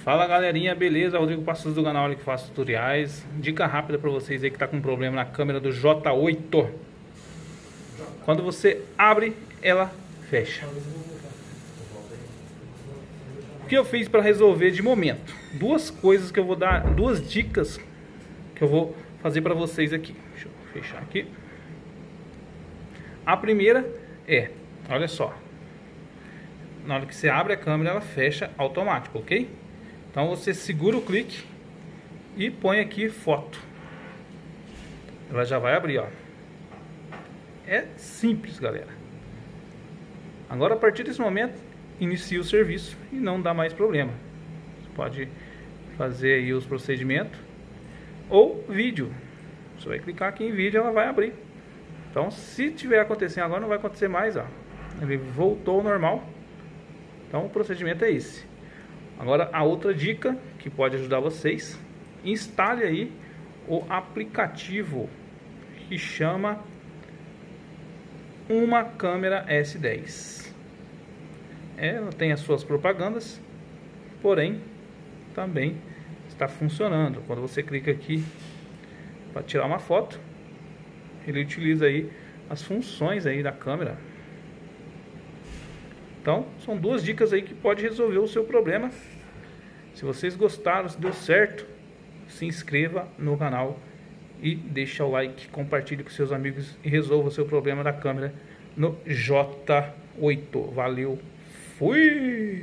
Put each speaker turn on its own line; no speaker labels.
Fala galerinha, beleza? Rodrigo Passos do canal que faz tutoriais. Dica rápida para vocês aí que tá com problema na câmera do J8. Quando você abre, ela fecha. O que eu fiz para resolver de momento? Duas coisas que eu vou dar, duas dicas que eu vou fazer para vocês aqui. Deixa eu fechar aqui. A primeira é, olha só. Na hora que você abre a câmera, ela fecha automático, ok? Então você segura o clique e põe aqui foto. Ela já vai abrir, ó. É simples, galera. Agora, a partir desse momento, inicia o serviço e não dá mais problema. Você pode fazer aí os procedimentos ou vídeo. Você vai clicar aqui em vídeo, ela vai abrir. Então, se tiver acontecendo agora, não vai acontecer mais, ó. Ele voltou ao normal. Então, o procedimento é esse. Agora, a outra dica que pode ajudar vocês: instale aí o aplicativo que chama Uma Câmera S10. Ela tem as suas propagandas, porém também está funcionando. Quando você clica aqui para tirar uma foto, ele utiliza aí as funções aí da câmera. Então, são duas dicas aí que pode resolver o seu problema. Se vocês gostaram, se deu certo, se inscreva no canal e deixa o like, compartilhe com seus amigos e resolva o seu problema da câmera no J8. Valeu, fui!